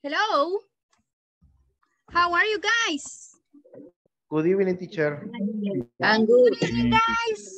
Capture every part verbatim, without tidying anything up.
Hello. How are you guys? Good evening, teacher. I'm good. Good evening, guys.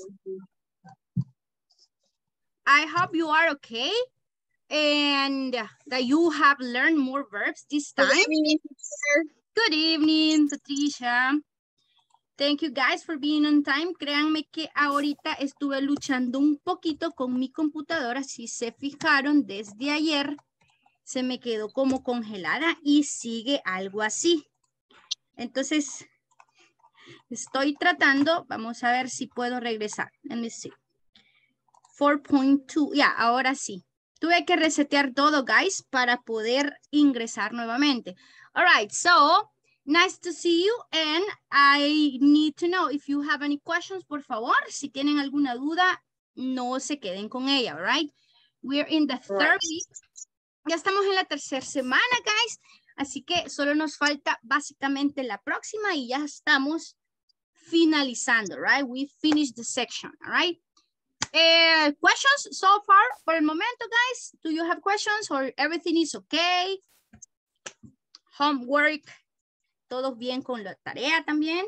I hope you are okay and that you have learned more verbs this time. Good evening, teacher. Good evening, Patricia. Thank you guys for being on time. Créanme que ahorita estuve luchando un poquito con mi computadora. Si se fijaron, desde ayer se me quedó como congelada y sigue algo así. Entonces, estoy tratando. Vamos a ver si puedo regresar. Let me see. four point two. Ya, yeah, ahora sí. Tuve que resetear todo, guys, para poder ingresar nuevamente. All right, so... Nice to see you, and I need to know if you have any questions, por favor. Si tienen alguna duda, no se queden con ella, all right? We're in the third right. week. Ya estamos en la tercera semana, guys. Así que solo nos falta básicamente la próxima y ya estamos finalizando, right? We finished the section, all right? Uh, questions so far? Por el momento, guys, do you have questions or everything is okay? Homework. ¿Todos bien con la tarea también?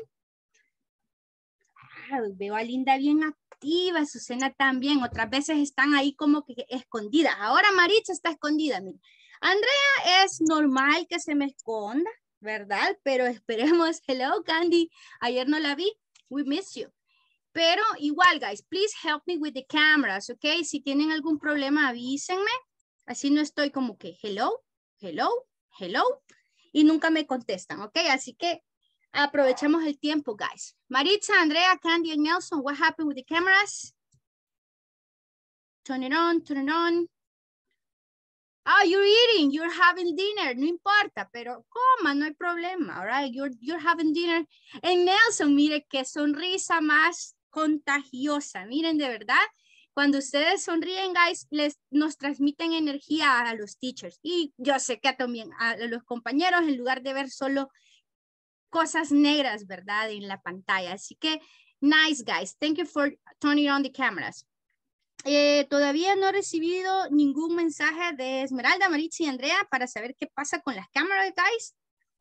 Ah, veo a Linda bien activa, Susana también. Otras veces están ahí como que escondidas. Ahora Maritza está escondida. Mira. Andrea es normal que se me esconda, ¿verdad? Pero esperemos. Hello, Candy. Ayer no la vi. We miss you. Pero igual, guys, please help me with the cameras, ¿ok? Si tienen algún problema, avísenme. Así no estoy como que hello, hello, hello. Y nunca me contestan, ¿ok? Así que aprovechamos el tiempo, guys. Maritza, Andrea, Candy, and Nelson, what happened with the cameras? Turn it on, turn it on. Oh, you're eating, you're having dinner. No importa, pero coma, no hay problema, all right? You're, you're having dinner. And Nelson, mire qué sonrisa más contagiosa. Miren, de verdad, cuando ustedes sonríen, guys, les, nos transmiten energía a los teachers. Y yo sé que también a los compañeros, en lugar de ver solo cosas negras, ¿verdad? En la pantalla. Así que, nice, guys. Thank you for turning on the cameras. Eh, todavía no he recibido ningún mensaje de Esmeralda, Maritza y Andrea para saber qué pasa con las cámaras, guys.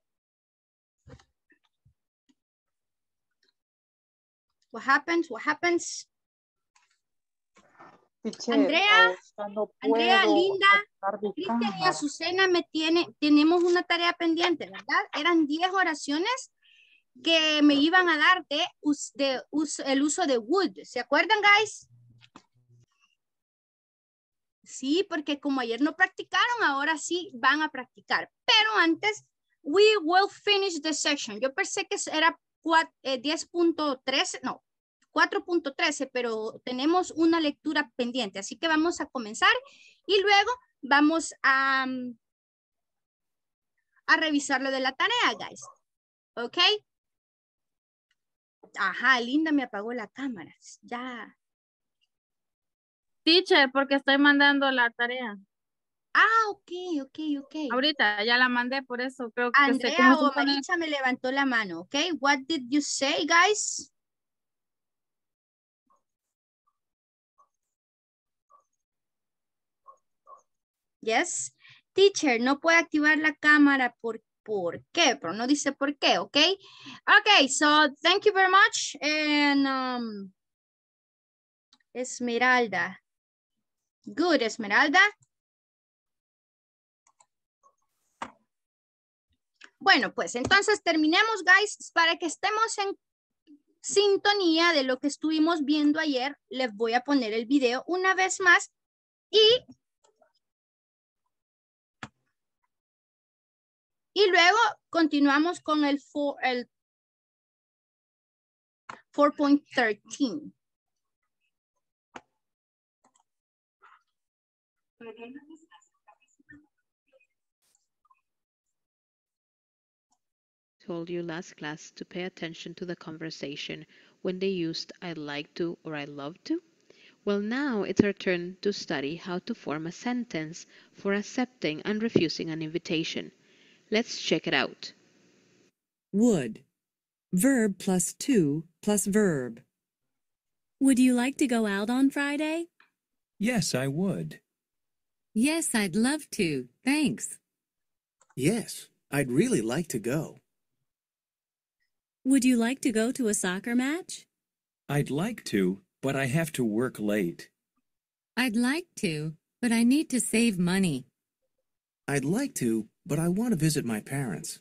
What happens? What happens? Teacher, Andrea, no Andrea, Linda, Cristian y Azucena me tiene, tenemos una tarea pendiente, ¿verdad? Eran diez oraciones que me iban a dar de, de, de el uso de would. ¿Se acuerdan, guys? Sí, porque como ayer no practicaron, ahora sí van a practicar. Pero antes, we will finish the section. Yo pensé que era diez punto trece, no, cuatro punto trece, pero tenemos una lectura pendiente. Así que vamos a comenzar y luego vamos a, a revisar lo de la tarea, guys. ¿Ok? Ajá, Linda me apagó la cámara. Ya. Teacher, porque estoy mandando la tarea. Ah, ok, ok, ok. Ahorita ya la mandé, por eso creo que Andrea sé cómo o Maritza me levantó la mano, ok. What did you say, guys? Yes. Teacher, no puede activar la cámara por, ¿por qué? Pero no dice por qué, ok. Ok, so thank you very much. And um, Esmeralda. Good, Esmeralda. Bueno, pues entonces terminemos, guys, para que estemos en sintonía de lo que estuvimos viendo ayer. Les voy a poner el video una vez más y, y luego continuamos con el four point thirteen. Told you last class to pay attention to the conversation when they used I'd like to or I love to? Well, now it's our turn to study how to form a sentence for accepting and refusing an invitation. Let's check it out. Would. Verb plus to plus verb. Would you like to go out on Friday? Yes, I would. Yes, I'd love to. Thanks. Yes, I'd really like to go. Would you like to go to a soccer match? I'd like to, but I have to work late. I'd like to, but I need to save money. I'd like to, but I want to visit my parents.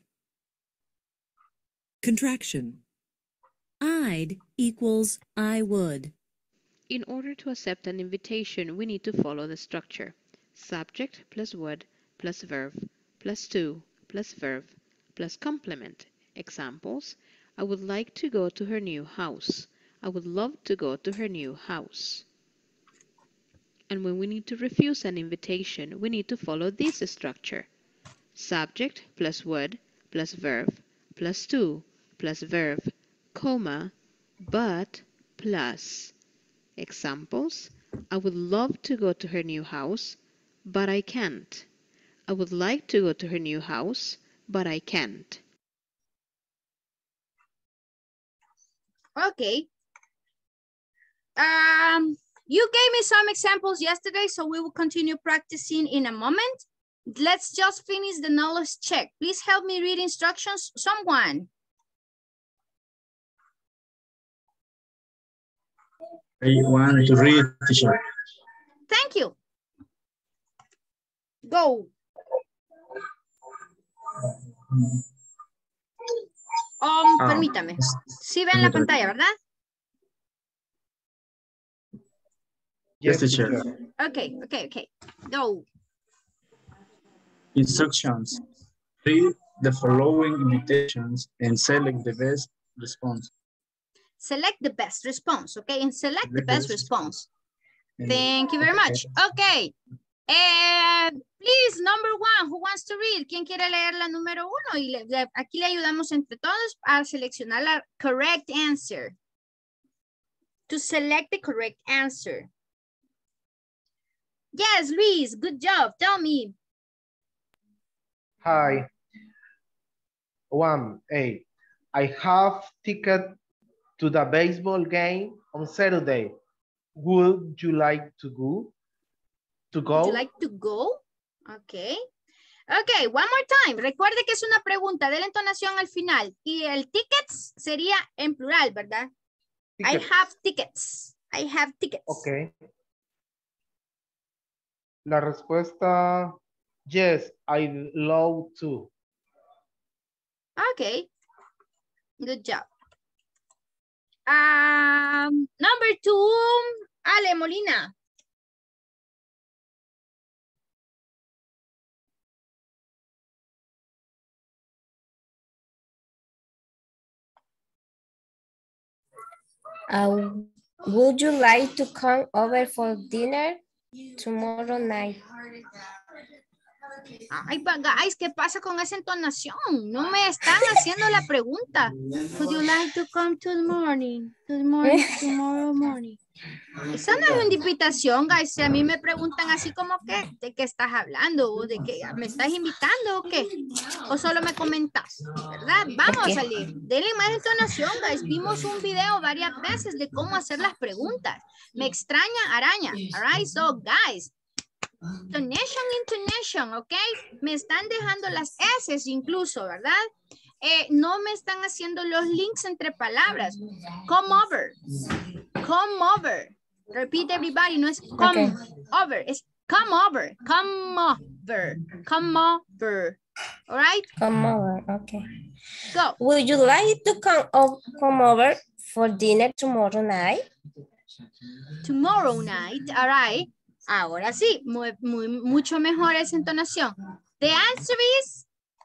Contraction. I'd equals I would. In order to accept an invitation, we need to follow the structure. Subject plus would plus verb plus to plus verb plus complement. Examples: I would like to go to her new house. I would love to go to her new house. And when we need to refuse an invitation, we need to follow this structure. Subject plus would plus verb plus to plus verb, comma, but plus. Examples: I would love to go to her new house, but I can't. I would like to go to her new house, but I can't. Okay. Um, you gave me some examples yesterday, so we will continue practicing in a moment. Let's just finish the knowledge check. Please help me read instructions, someone. I want to read, teacher. Thank you. Go. Um, Ah, permítame. Sí ven la pantalla, ¿verdad? Yes, teacher. Okay, okay, okay. Go. Instructions. Read the following invitations and select the best response. Select the best response, okay? And select the best response. And- Thank you very much. Okay. And please, number one, who wants to read? ¿Quién quiere leer la número uno? Y le- le- aquí le ayudamos entre todos a seleccionar la correct answer. To select the correct answer. Yes, Luis, good job. Tell me. Hi. One, A. I have ticket to the baseball game on Saturday. Would you like to go? To go? Would you like to go? Okay. Okay, one more time. Recuerde que es una pregunta de la entonación al final. Y el tickets sería en plural, ¿verdad? I Tickets. have tickets. I have tickets. Ok. La respuesta, yes, I'd love to. Okay. Good job. Um, number two, Ale Molina. Uh, would you like to come over for dinner tomorrow night? Ay, but guys, ¿qué pasa con esa entonación? No me están haciendo la pregunta. Would you like to come to the morning? To the morning, tomorrow morning. Esa no es una invitación, guys. Si a mí me preguntan así como que, ¿de qué estás hablando? ¿O de qué me estás invitando o qué? ¿O solo me comentas? ¿Verdad? Vamos Okay. a salir. Denle más entonación, guys. Vimos un video varias veces de cómo hacer las preguntas. Me extraña araña. All right, so guys. Intonation, intonation, ¿ok? Me están dejando las S incluso, ¿verdad? Eh, no me están haciendo los links entre palabras. Come over. Come over. Repeat everybody, no es come Okay. over, es come over. Come over. Come over. All right? Come over, okay. Go. Would you like to come, o- come over for dinner tomorrow night? Tomorrow night, all right. Ahora sí, muy, muy, mucho mejor esa entonación. The answer is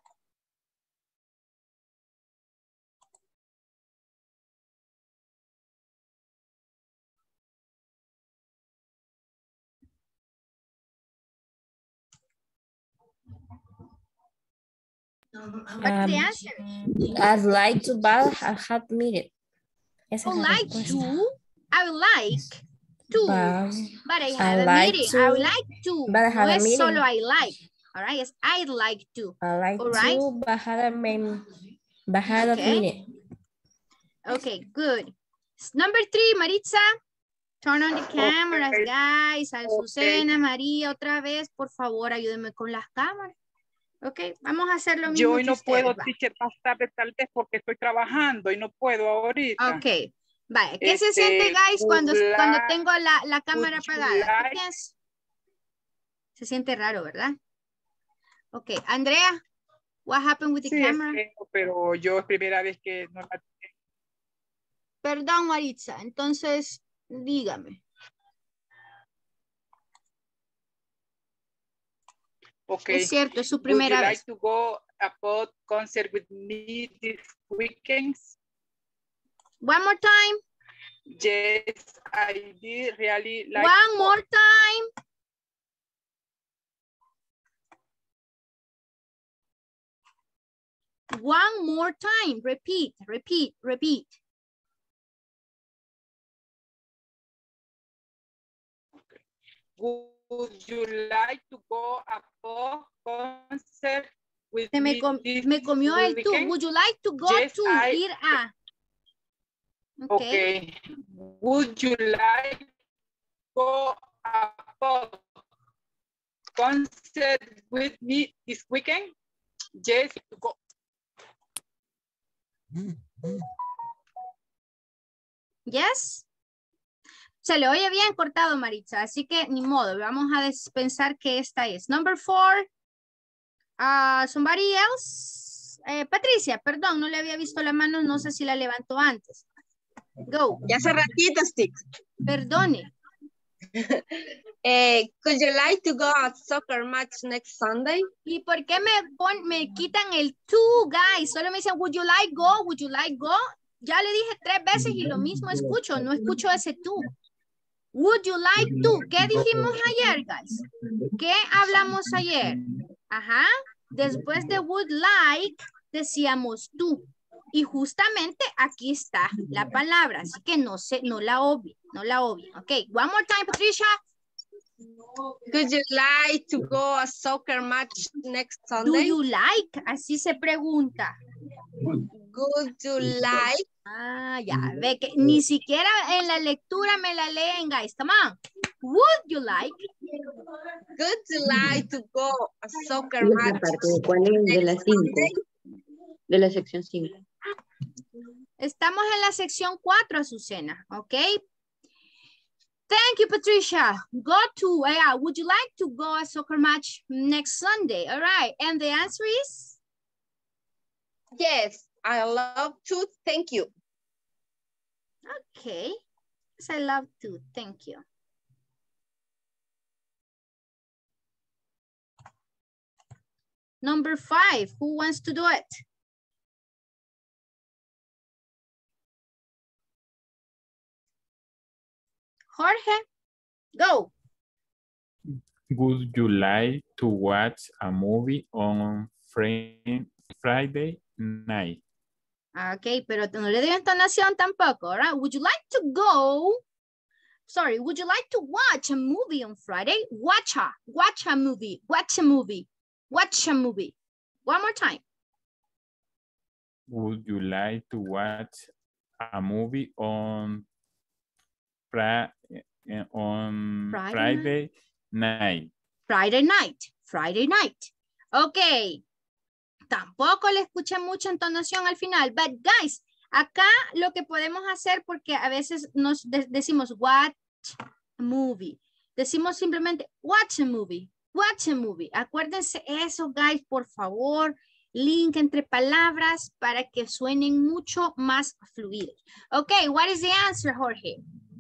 what's the Um, answer? I'd like to, but I have meeting. Esa I es would la like respuesta. to. I would like to. But, But I I have a like meeting. to, I would like to. but I No have a es meeting. solo I like. All right, es I'd like to. I like All right. to, but I have a, mem- but I have a Okay. meeting. Okay, good. Number three, Maritza. Turn on the cameras, guys. Azucena, María, otra vez. Por favor, ayúdenme con las cámaras. Ok, vamos a hacer lo mismo. Yo hoy no que ustedes, puedo, va. teacher, más tarde tal vez porque estoy trabajando y no puedo ahorita. Ok, vale. ¿Qué Este, se siente, guys, cuando, would cuando like- tengo la, la cámara would you apagada? ¿Qué like- piensas? Se siente raro, ¿verdad? Ok, Andrea, what happened with the Sí, camera? es feo, pero yo es primera vez que no la... Perdón, Maritza, entonces, dígame. Okay. Es cierto, es su Would primera you vez. like to go a pop concert with me this weekend? One more time. Yes, I did really like One more time. One more time. Repeat, repeat, repeat. Would you like to go a pop concert with Se me, me com this me comió el tú. weekend? Would you like to go Yes, to I- ir a? Okay. Okay. Would you like to go a pop concert with me this weekend? Yes, to go. Yes. Se le oye bien cortado, Maritza, así que ni modo, vamos a pensar que esta es. Number four. Uh, somebody else. Eh, Patricia, perdón, no le había visto la mano, no sé si la levantó antes. Go. Ya hace ratito, Stick. Perdone. eh, could you like to go a soccer match next Sunday? ¿Y por qué me, pon, me quitan el to, guys? Solo me dicen, would you like go, would you like go? Ya le dije tres veces y lo mismo escucho, no escucho ese to. Would you like to? ¿Qué dijimos ayer, guys? ¿Qué hablamos ayer? Ajá. Después de would like, decíamos to. Y justamente aquí está la palabra. Así que no se, no la obvien, no la obvien. Ok, one more time, Patricia. Could you like to go a soccer match next Do Sunday? you like? Así se pregunta. Would you like? Ah, ya, ve que ni siquiera en la lectura me la leen, guys. Come on. Would you like? Would you like to go a soccer ¿Y esa match? parte de cuál es? De la cinco. De la sección cinco. Estamos en la sección cuatro, Azucena, ¿ok? Thank you, Patricia. Go to, uh, would you like to go a soccer match next Sunday? All right, and the answer is? Yes, I love to. Thank you. Okay, yes, I love to. Thank you. Number five, who wants to do it? Jorge, go. Would you like to watch a movie on Friday night? Ok, pero no le dio entonación tampoco, right? Would you like to go? Sorry, would you like to watch a movie on Friday? Watch a, watch a movie, watch a movie, watch a movie. One more time. Would you like to watch a movie on Friday? On Friday Friday night. Friday night, Friday night. Ok. Tampoco le escuché mucha entonación al final. But guys, acá lo que podemos hacer, porque a veces nos de decimos watch a movie. Decimos simplemente watch a movie, watch a movie. Acuérdense eso, guys, por favor. Link entre palabras para que suenen mucho más fluidos. Ok, what is the answer, Jorge?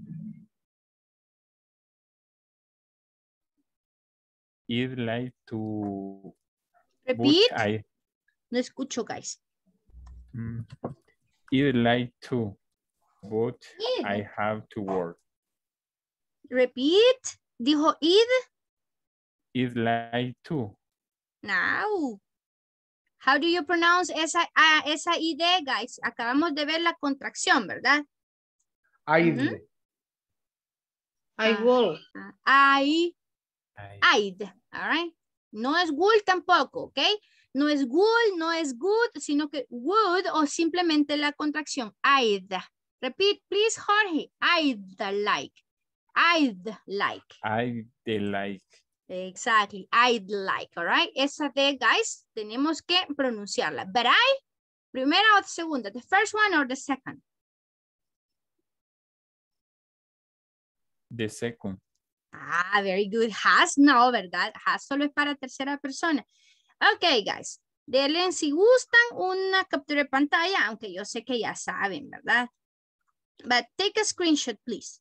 I'd like to... Repeat. But I, no escucho, guys. mm, I'd like to, but Id. I have to work. Repeat. Dijo id. I'd like to. No. How do you pronounce esa, uh, esa id, guys? Acabamos de ver la contracción, ¿verdad? I'd. Uh-huh. I will. Uh, I. I'd. All right. No es would tampoco, ¿ok? No es would, no es good, sino que would o simplemente la contracción. I'd. Repeat, please, Jorge. I'd like. I'd like. I'd like. Exactly. I'd like, all right? Esa de, guys, tenemos que pronunciarla. But I, primera o segunda? The first one or the second? The second. Ah, very good. Has, no, ¿verdad? Has solo es para tercera persona. Ok, guys. Denle si gustan una captura de pantalla, aunque yo sé que ya saben, ¿verdad? But take a screenshot, please.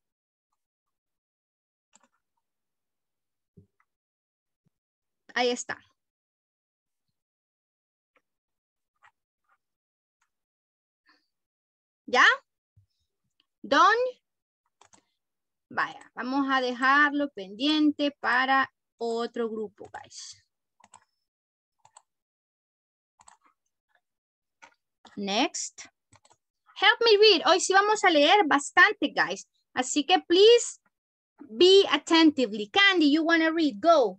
Ahí está. ¿Ya? ¿Done? Vaya, vamos a dejarlo pendiente para otro grupo, guys. Next. Help me read. Hoy sí vamos a leer bastante, guys. Así que please be attentively. Candy, you want to read? Go.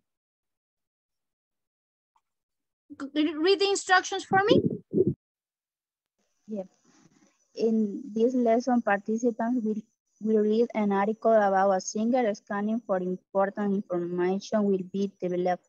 Read the instructions for me. Yep. In this lesson, participants will, will read an article about a singer. Scanning for important information will be developed.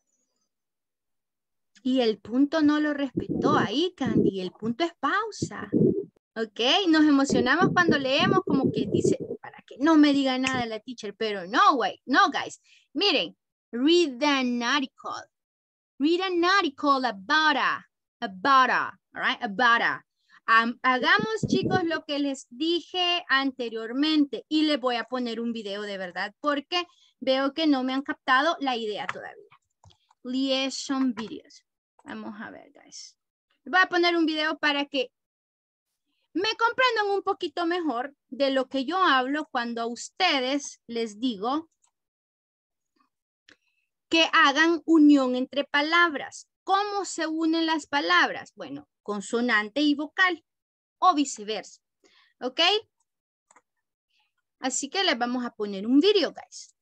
Y el punto no lo respetó ahí, Candy. El punto es pausa. Ok, nos emocionamos cuando leemos como que dice, para que no me diga nada la teacher, pero no, güey, no, guys. Miren, read an article. Read an article about a, about a, all right, about a. Um, hagamos, chicos, lo que les dije anteriormente y les voy a poner un video de verdad porque veo que no me han captado la idea todavía. Liaison videos. Vamos a ver, guys. Voy a poner un video para que me comprendan un poquito mejor de lo que yo hablo cuando a ustedes les digo que hagan unión entre palabras. ¿Cómo se unen las palabras? Bueno, consonante y vocal o viceversa. ¿Ok? Así que les vamos a poner un video, guys.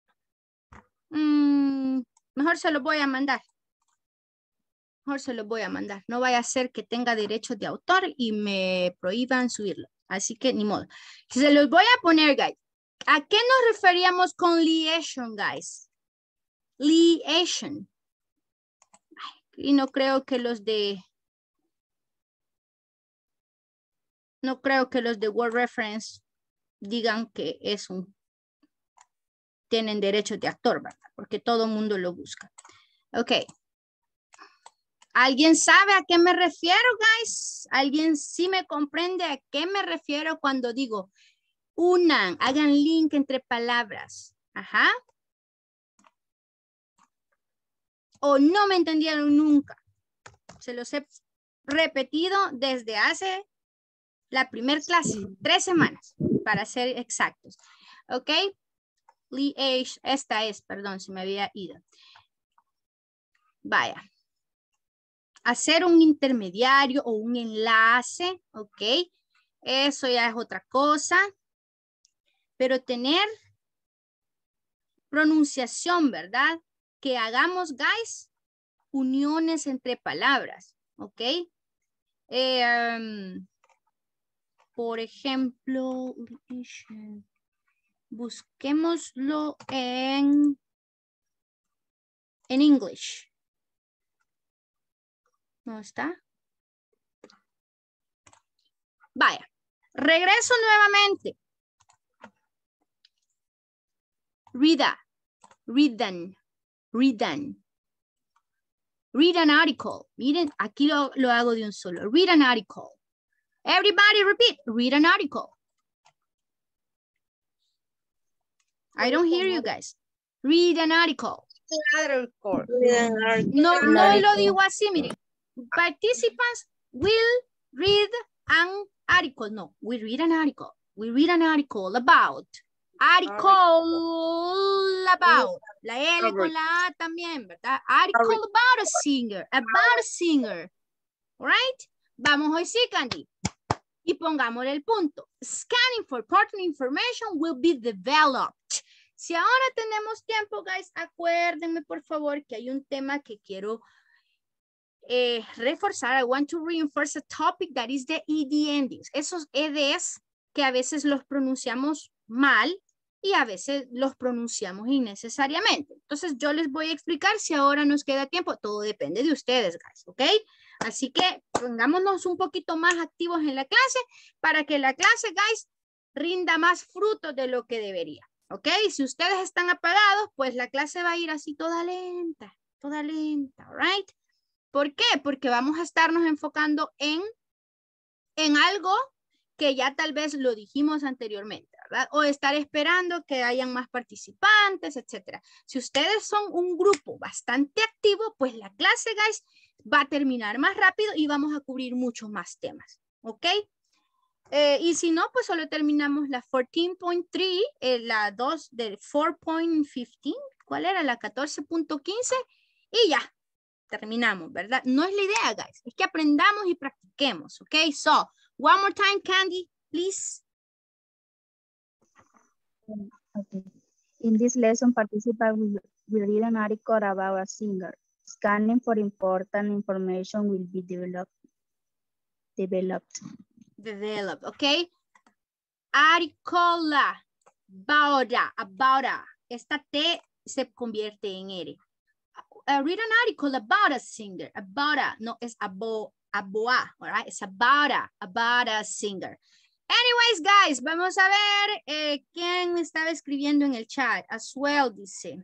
Mm, mejor se los voy a mandar. Mejor se los voy a mandar. No vaya a ser que tenga derechos de autor y me prohíban subirlo. Así que ni modo. Se los voy a poner, guys. ¿A qué nos referíamos con liaison, guys? Liaison. Y no creo que los de... No creo que los de Word Reference digan que es un... Tienen derechos de actor, ¿verdad? Porque todo el mundo lo busca. Ok. ¿Alguien sabe a qué me refiero, guys? ¿Alguien sí me comprende a qué me refiero cuando digo unan, hagan link entre palabras? Ajá. ¿O no me entendieron nunca? Se los he repetido desde hace la primera clase, tres semanas, para ser exactos. ¿Ok? Liaison, esta es, perdón, se me había ido. Vaya. Hacer un intermediario o un enlace, ¿ok? Eso ya es otra cosa. Pero tener pronunciación, ¿verdad? Que hagamos, guys, uniones entre palabras, ¿ok? Eh, um, por ejemplo, busquémoslo en, en English. ¿No está? Vaya, regreso nuevamente. Read a, read an, read an. Read an article. Miren, aquí lo, lo hago de un solo. Read an article. Everybody repeat. Read an article. I don't hear you guys. Read an article. No, no lo digo así, miren. Participants will read an article. No, we read an article. We read an article about. Article about. La L con la A también, ¿verdad? Article about a singer. About a singer. Right? Vamos hoy sí, Candy. Y pongámosle el punto. Scanning for important information will be developed. Si ahora tenemos tiempo, guys, acuérdenme, por favor, que hay un tema que quiero eh, reforzar. I want to reinforce a topic that is the E D endings. Esos E Ds que a veces los pronunciamos mal y a veces los pronunciamos innecesariamente. Entonces yo les voy a explicar si ahora nos queda tiempo. Todo depende de ustedes, guys, ¿ok? Así que pongámonos un poquito más activos en la clase para que la clase, guys, rinda más frutos de lo que debería, ¿ok? Si ustedes están apagados, pues la clase va a ir así toda lenta, toda lenta, ¿right? ¿Por qué? Porque vamos a estarnos enfocando en, en algo que ya tal vez lo dijimos anteriormente, ¿verdad? O estar esperando que hayan más participantes, etcétera. Si ustedes son un grupo bastante activo, pues la clase, guys, va a terminar más rápido y vamos a cubrir muchos más temas, ¿ok? Eh, y si no, pues solo terminamos la catorce punto tres, eh, la dos del cuatro punto quince, ¿cuál era? La catorce punto quince y ya, terminamos, ¿verdad? No es la idea, guys, es que aprendamos y practiquemos, ¿ok? So, one more time, Candy, please. Okay. In this lesson, participants will, will read an article about a singer. Scanning for important information will be developed. Developed. Develop, ok. Article, about, about. Esta T se convierte en R. Uh, read an article about a singer. About a, no, es abo, aboa, all right? It's about a, about a singer. Anyways, guys, vamos a ver eh, quién me estaba escribiendo en el chat. As well, dice.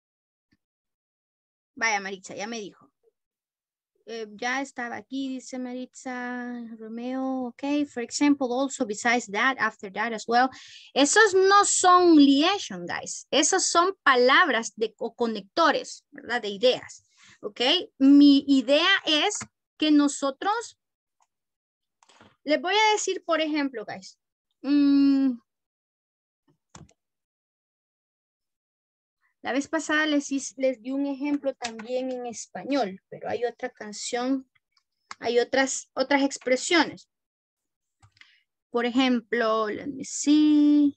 Vaya, Maritza, ya me dijo. Uh, ya estaba aquí, dice Maritza, Romeo, ok. For example, also besides that, after that as well. Esos no son liaison, guys. Esos son palabras de, o conectores, ¿verdad? De ideas, ok. Mi idea es que nosotros, les voy a decir, por ejemplo, guys. Mm, La vez pasada les, les di un ejemplo también en español, pero hay otra canción, hay otras, otras expresiones. Por ejemplo, let me see.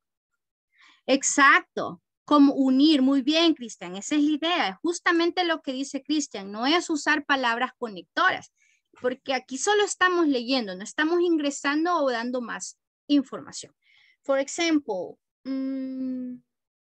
Exacto, como unir, muy bien, Cristian, esa es la idea. Justamente lo que dice Cristian, no es usar palabras conectoras, porque aquí solo estamos leyendo, no estamos ingresando o dando más información. For example, mmm,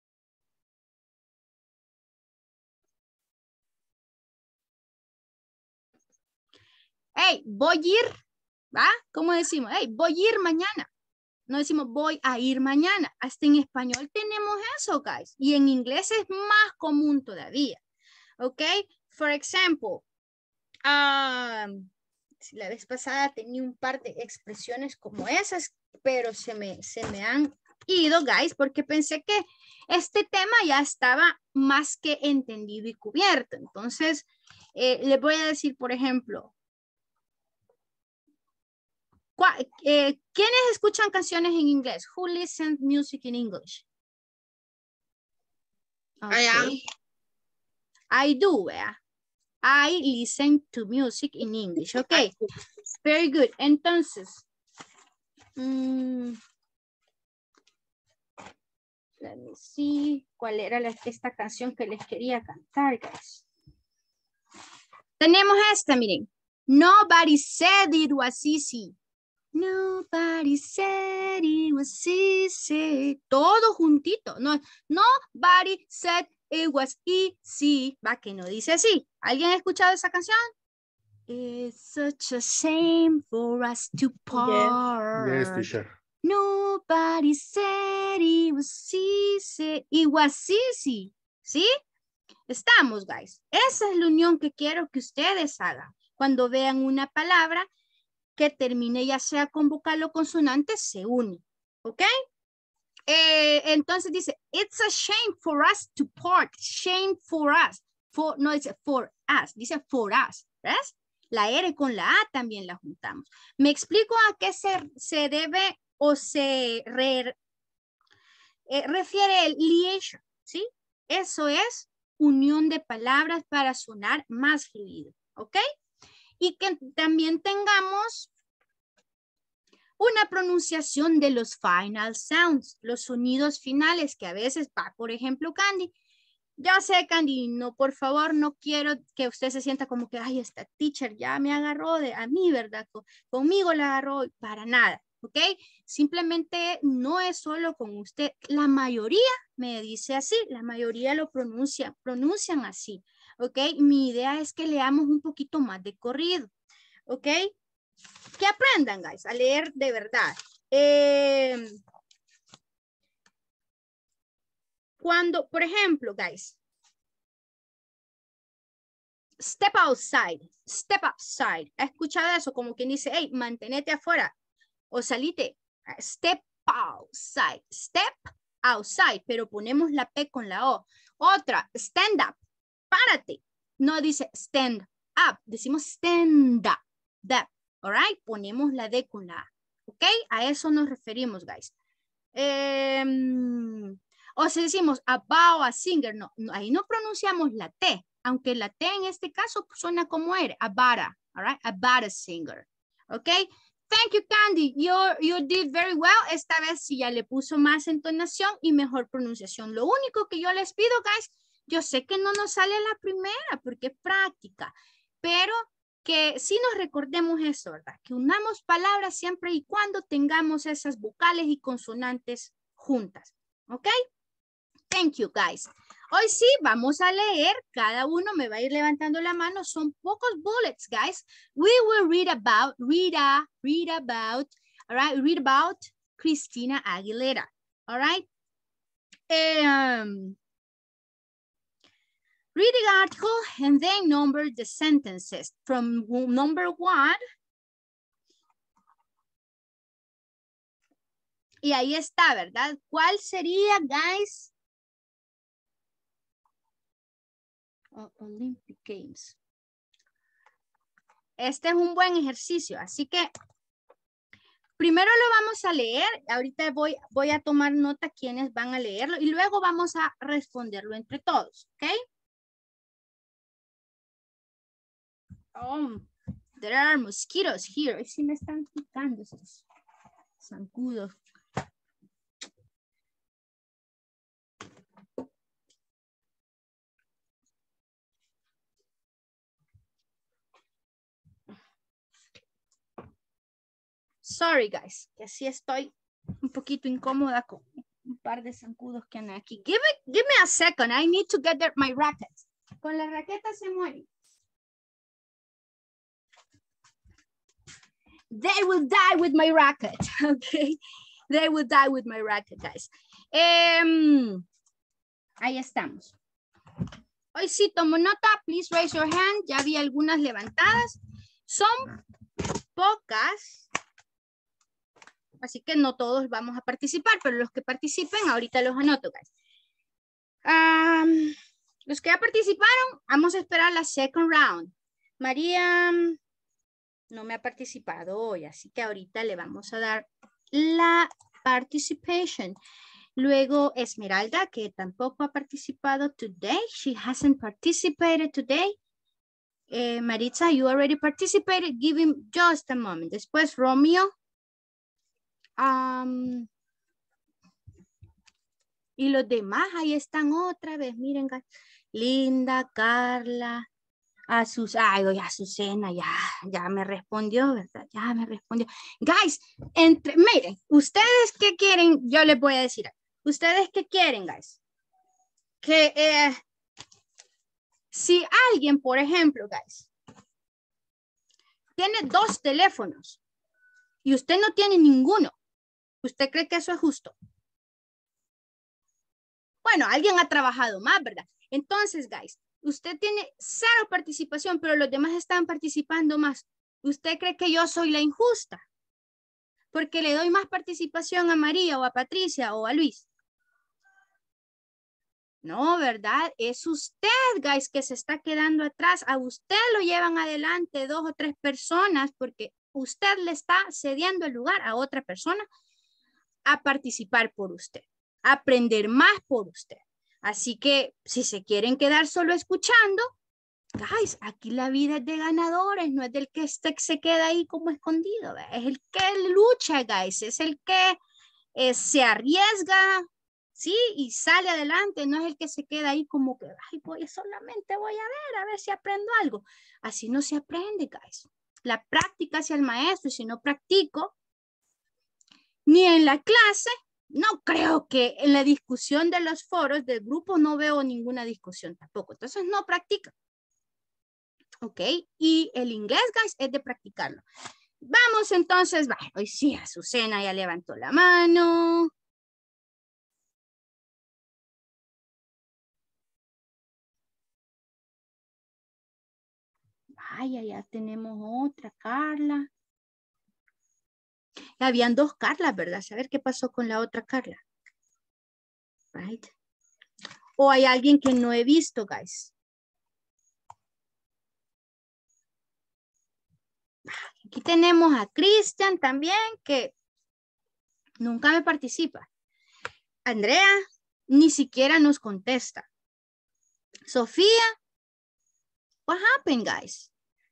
hey, voy a ir, ¿va? ¿Cómo decimos? Hey, voy a ir mañana. No decimos voy a ir mañana. Hasta en español tenemos eso, guys. Y en inglés es más común todavía. ¿Ok? For example, um, la vez pasada tenía un par de expresiones como esas, pero se me, se me han ido, guys, porque pensé que este tema ya estaba más que entendido y cubierto. Entonces, eh, les voy a decir, por ejemplo, Eh, ¿quiénes escuchan canciones en inglés? Who listens music in English? Okay. I am. I do, yeah. I listen to music in English. Okay, very good. Entonces, um, let me see, ¿cuál era la, esta canción que les quería cantar, guys? Tenemos esta, miren. Nobody said it was easy. Nobody said it was easy. Todo juntito. No, nobody said it was easy. Va, que no dice así. ¿Alguien ha escuchado esa canción? It's such a shame for us to part. Yes, teacher. Nobody said it was easy. It was easy. ¿Sí? Estamos, guys. Esa es la unión que quiero que ustedes hagan. Cuando vean una palabra que termine ya sea con vocal o consonante, se une. ¿Ok? Eh, entonces dice, it's a shame for us to part. Shame for us. For, no dice for us, dice for us. ¿Ves? La R con la A también la juntamos. Me explico a qué se, se debe o se re, eh, refiere el liaison. ¿Sí? Eso es unión de palabras para sonar más fluido. ¿Ok? Y que también tengamos una pronunciación de los final sounds, los sonidos finales que a veces va, por ejemplo, Candy. Ya sé, Candy, no, por favor, no quiero que usted se sienta como que, ay, esta teacher ya me agarró de a mí, ¿verdad? Conmigo la agarró, para nada, ¿ok? Simplemente no es solo con usted. La mayoría me dice así, la mayoría lo pronuncia, pronuncian así, ¿ok? Mi idea es que leamos un poquito más de corrido, ¿ok? Que aprendan, guys, a leer de verdad. Eh, cuando, por ejemplo, guys, step outside, step outside. ¿Ha escuchado eso? Como quien dice, hey, mantenete afuera o salite. Step outside, step outside, pero ponemos la P con la O. Otra, stand up, párate. No dice stand up, decimos stand up, that, all right? Ponemos la D con la A, ¿ok? A eso nos referimos, guys. Eh, o si decimos about a singer, no, no, ahí no pronunciamos la T, aunque la T en este caso suena como R, about a, all right? About a singer, ¿ok? Thank you, Candy. You, you did very well. Esta vez sí ya le puso más entonación y mejor pronunciación. Lo único que yo les pido, guys, yo sé que no nos sale la primera porque es práctica, pero que sí nos recordemos eso, ¿verdad? Que unamos palabras siempre y cuando tengamos esas vocales y consonantes juntas, ¿ok? Thank you, guys. Hoy sí, vamos a leer. Cada uno me va a ir levantando la mano. Son pocos bullets, guys. We will read about, read, a, read about, all right? Read about Christina Aguilera, all right? Um, read the article and then number the sentences. From number one. Y ahí está, ¿verdad? ¿Cuál sería, guys? Olympic Games. Este es un buen ejercicio, así que primero lo vamos a leer. Ahorita voy, voy a tomar nota quiénes van a leerlo y luego vamos a responderlo entre todos, ¿ok? Oh, there are mosquitoes here. Sí me están picando esos zancudos. Sorry, guys, que así estoy un poquito incómoda con un par de zancudos que andan aquí. Give me, give me a second. I need to get there, my racket. Con la raqueta se mueren. They will die with my racket, okay? They will die with my racket, guys. Um, ahí estamos. Hoy sí tomo nota. Please raise your hand. Ya vi algunas levantadas. Son pocas. Así que no todos vamos a participar, pero los que participen, ahorita los anoto, guys. Um, los que ya participaron, vamos a esperar la second round. María no me ha participado hoy, así que ahorita le vamos a dar la participation. Luego Esmeralda, que tampoco ha participado today. She hasn't participated today. Eh, Maritza, you already participated. Give him just a moment. Después Romeo. Um, y los demás ahí están otra vez, miren, Linda, Carla, Azus, ay, oye, Azucena, ya, ya me respondió, ¿verdad? Ya me respondió. Guys, entre, miren, ustedes qué quieren, yo les voy a decir, ustedes qué quieren, guys, que eh, si alguien, por ejemplo, guys, tiene dos teléfonos y usted no tiene ninguno, ¿usted cree que eso es justo? Bueno, alguien ha trabajado más, ¿verdad? Entonces, guys, usted tiene cero participación, pero los demás están participando más. ¿Usted cree que yo soy la injusta? Porque le doy más participación a María o a Patricia o a Luis. No, ¿verdad? Es usted, guys, que se está quedando atrás. A usted lo llevan adelante dos o tres personas porque usted le está cediendo el lugar a otra persona a participar por usted, a aprender más por usted. Así que si se quieren quedar solo escuchando, guys, aquí la vida es de ganadores, no es del que este se queda ahí como escondido, ¿verdad? Es el que lucha, guys, es el que eh, se arriesga, ¿sí? Y sale adelante, no es el que se queda ahí como que, ay, voy, solamente voy a ver, a ver si aprendo algo. Así no se aprende, guys. La práctica hacia el maestro, y si no practico, ni en la clase. No creo que en la discusión de los foros del grupo no veo ninguna discusión tampoco. Entonces no practica. Ok. Y el inglés, guys, es de practicarlo. Vamos entonces. Va, hoy sí, Azucena ya levantó la mano. Vaya, ya tenemos otra, Carla. Habían dos Carlas, ¿verdad? A ver qué pasó con la otra Carla. Right. O hay alguien que no he visto, guys. Aquí tenemos a Cristian también, que nunca me participa. Andrea ni siquiera nos contesta. Sofía, what happened, guys?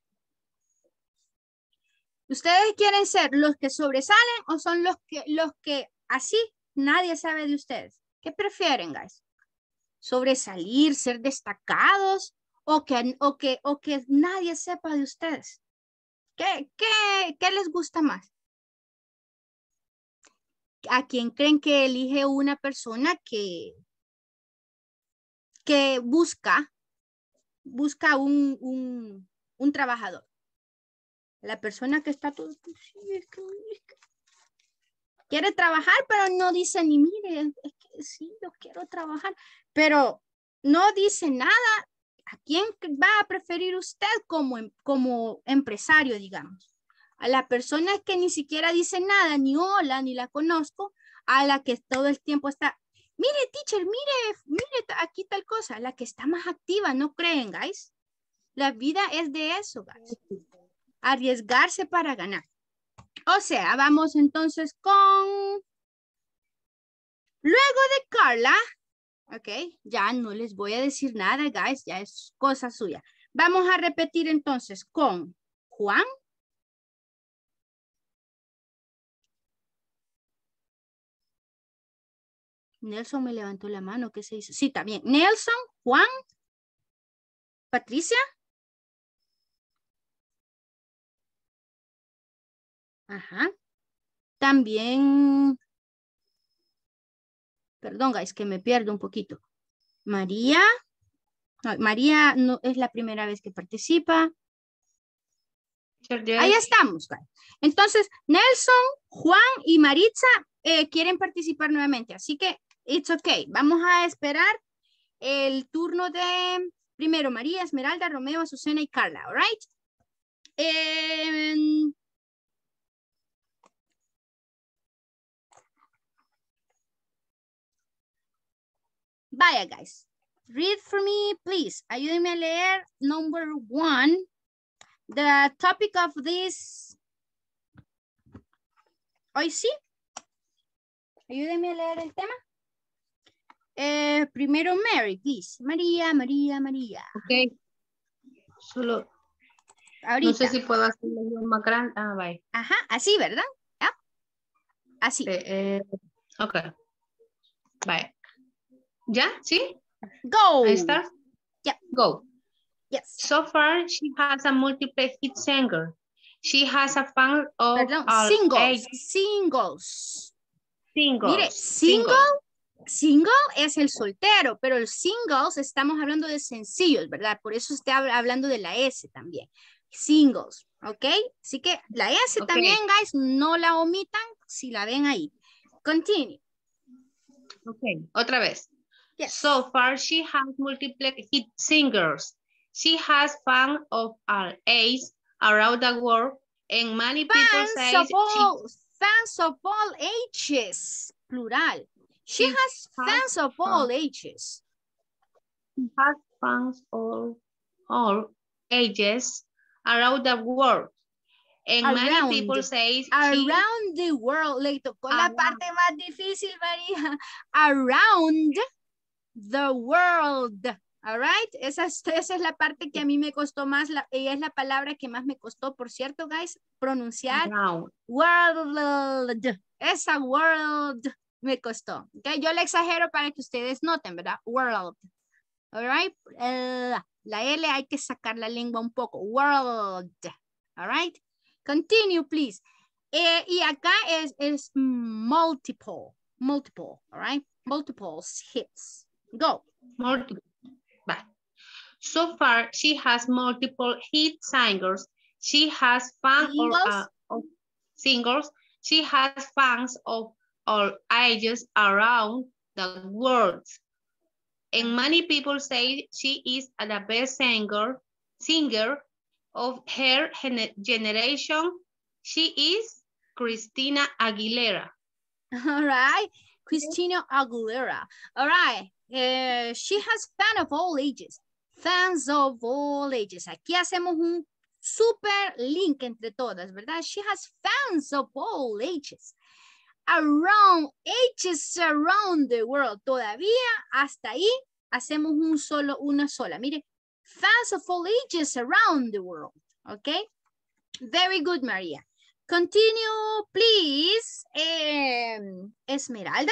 ¿Ustedes quieren ser los que sobresalen o son los que, los que así nadie sabe de ustedes? ¿Qué prefieren, guys? ¿Sobresalir, ser destacados o que, o que, o que nadie sepa de ustedes? ¿Qué, qué, qué les gusta más? ¿A quién creen que elige una persona que, que busca, busca un, un, un trabajador? La persona que está todo... Quiere trabajar, pero no dice ni, mire, es que sí, yo quiero trabajar. Pero no dice nada. ¿A quién va a preferir usted como, como empresario, digamos? A la persona que ni siquiera dice nada, ni hola, ni la conozco, a la que todo el tiempo está, mire, teacher, mire, mire, aquí tal cosa, la que está más activa, ¿no creen, guys? La vida es de eso, guys. Arriesgarse para ganar. O sea, vamos entonces con... Luego de Carla, ok, ya no les voy a decir nada, guys, ya es cosa suya. Vamos a repetir entonces con Juan. Nelson me levantó la mano, ¿qué se hizo? Sí, también. Nelson, Juan, Patricia. Ajá. También, perdón, guys, que me pierdo un poquito. María. No, María no es la primera vez que participa. Ahí estamos, guys. Entonces, Nelson, Juan y Maritza eh, quieren participar nuevamente. Así que, it's okay. Vamos a esperar el turno de primero María, Esmeralda, Romeo, Azucena y Carla, all right? Eh, Vaya, guys. Read for me, please. Ayúdenme a leer number one. The topic of this. Hoy sí. Ayúdenme a leer el tema. Eh, primero Mary, please. María, María, María. Ok. Solo. Ahorita. No sé si puedo hacerlo más grande. Ah, bye. Ajá, así, ¿verdad? ¿Ah? Así. Eh, eh, ok. Bye. ¿Ya? ¿Sí? Go. I start? Yeah. Go. Yes. So far, she has a multiple hit singer. She has a fan of Perdón, all singles. age. Singles. Singles. Mire, single, single es el soltero, pero el singles estamos hablando de sencillos, ¿verdad? Por eso está hablando de la S también. Singles, ¿ok? Así que la S Okay. también, guys, no la omitan si la ven ahí. Continue. Ok, otra vez. Yes. So far, she has multiple hit singers. She has fans of all ages around the world, and many people say Fans of all, she, fans of all ages, plural. She, she has fans of all ages. She has fans of all ages around the world, and Around, many people say she, around the world. Le tocó la parte más difícil, María. Around the world. All right. Esa es, esa es la parte que a mí me costó más. La, ella es la palabra que más me costó, por cierto, guys, pronunciar. Around. World. Esa world me costó. Okay. Yo le exagero para que ustedes noten, ¿verdad? World. All right. Uh, la L hay que sacar la lengua un poco. World. All right. Continue, please. Eh, y acá es, es multiple, multiple, all right? Multiple hits. Go. Multiple. Bye. So far, she has multiple hit singers. She has fans or, uh, of singers. She has fans of all ages around the world. And many people say she is the best singer, singer of her generation. She is Christina Aguilera. All right, Christina Aguilera. All right, uh, she has fans of all ages. Fans of all ages. Aquí hacemos un super link entre todas, ¿verdad? She has fans of all ages. Around ages around the world. Todavía hasta ahí hacemos un solo, una sola. Mire, fans of all ages around the world. Okay. Very good, Maria. Continue, please. Um, Esmeralda.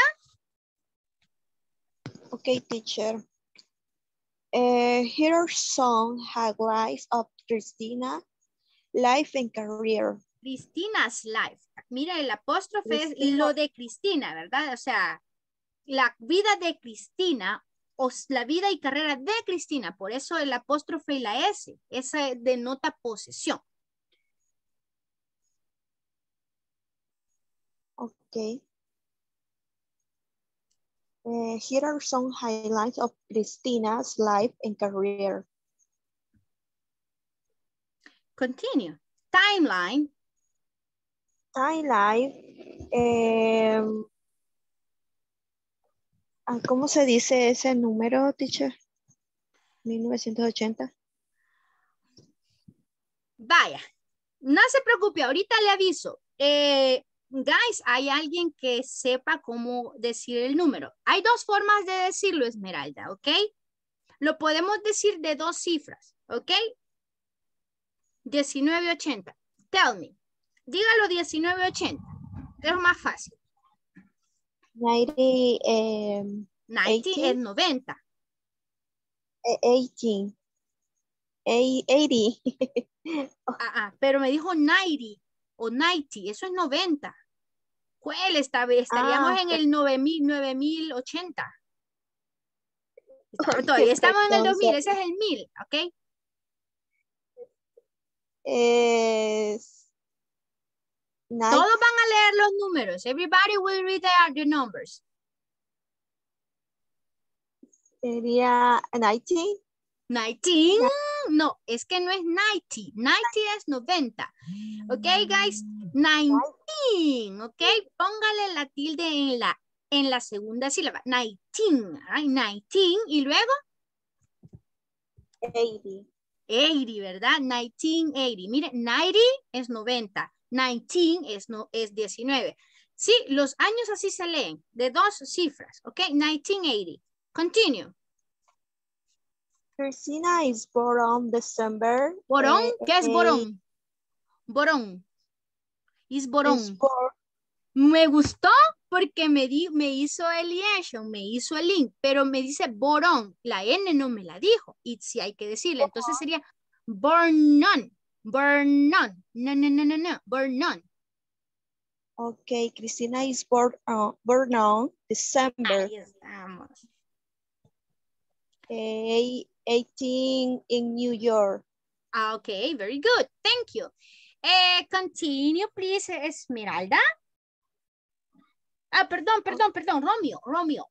Okay, teacher. Uh, here are some highlights of Christina life and career. Cristina's life. Mira, el apóstrofe es lo de Cristina, ¿verdad? O sea, la vida de Cristina o la vida y carrera de Cristina. Por eso el apóstrofe y la S. Esa denota posesión. Okay. Uh, here are some highlights of Christina's life and career. Continue. Timeline. Timeline. Eh, ¿Cómo se dice ese número, teacher? mil novecientos ochenta. Vaya, no se preocupe, ahorita le aviso. Eh, guys, ¿hay alguien que sepa cómo decir el número? Hay dos formas de decirlo, Esmeralda, ¿ok? Lo podemos decir de dos cifras, ¿ok? diecinueve ochenta. Tell me. Dígalo diecinueve ochenta. Es más fácil. noventa, eh, noventa es noventa. ochenta. ochenta. Ah, ah, pero me dijo noventa o noventa. Eso es noventa. ¿Cuál está? Estaríamos Ah, en el nueve mil ochenta. Todavía estamos en el dos mil. Ese es el mil, ¿ok? Es... Todos van a leer los números. Everybody will read the, the numbers. Sería noventa. noventa. No, es que no es noventa. noventa es noventa. Ok, guys. noventa. Ok, póngale la tilde en la, en la segunda sílaba. noventa. Right? noventa. Y luego. ochenta. ochenta, ¿verdad? mil novecientos ochenta. Mire, noventa es noventa. diecinueve es, no, es diecinueve. Sí, los años así se leen, de dos cifras, ¿ok? mil novecientos ochenta. Continue. Christina is born on December. ¿Borón? Eh, ¿Qué es eh, borón? Borón. Es borón. is born. Me gustó porque me, di, me hizo el liaison, me hizo el link, pero me dice borón. La N no me la dijo. Y si hay que decirle, entonces sería born on. Born on. No, no, no, no, no. Born on. Okay, Christina is born on, born on December. Ahí estamos. Eh, eighteen in New York. Ah, okay, very good. Thank you. Eh, continue, please, Esmeralda. Ah, perdón, perdón, perdón, Romeo, Romeo.